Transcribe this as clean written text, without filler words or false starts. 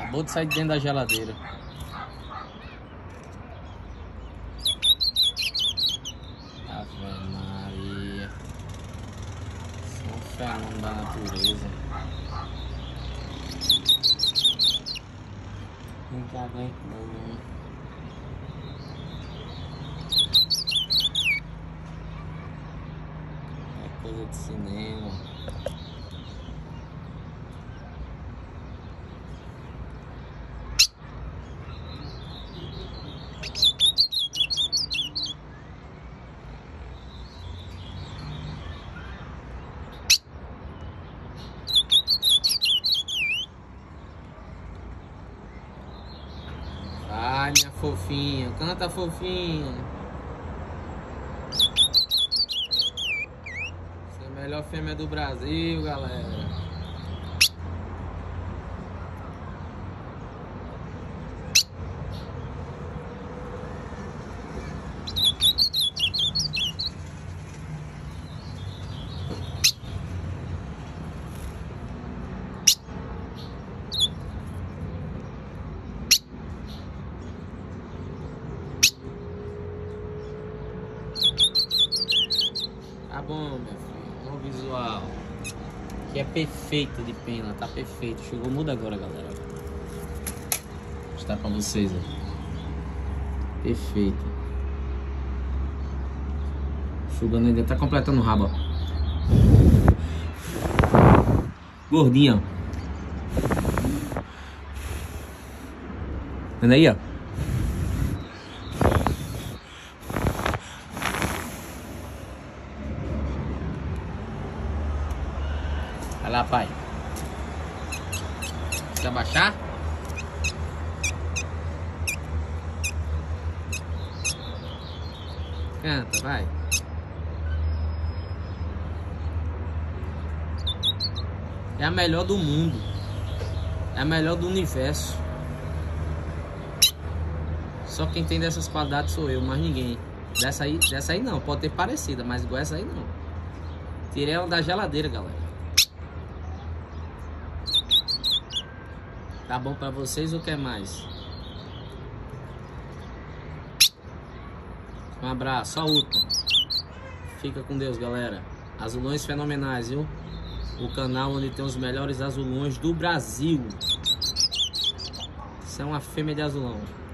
Acabou de sair de dentro da geladeira. Ave Maria. Isso é um fenômeno da natureza. Não aguento não. É coisa de cinema. Ai, minha fofinha, canta fofinha. Você é a melhor fêmea do Brasil, galera. Tá bom, meu filho. Olha o visual. Que é perfeito de pena, tá perfeito. Chegou, muda agora, galera. Vou mostrar pra vocês, ó. Perfeito. Chugando ainda, tá completando o rabo, ó. Gordinha, ó. Vendo aí, ó. Vai lá, pai. Precisa baixar? Canta, vai. É a melhor do mundo. É a melhor do universo. Só quem tem dessas qualidades sou eu, mais ninguém. Dessa aí não, pode ter parecida, mas igual essa aí não. Tirei ela da geladeira, galera. Tá bom pra vocês ou quer mais? Um abraço, só último. Fica com Deus, galera. Azulões fenomenais, viu? O canal onde tem os melhores azulões do Brasil. Isso é uma fêmea de azulão.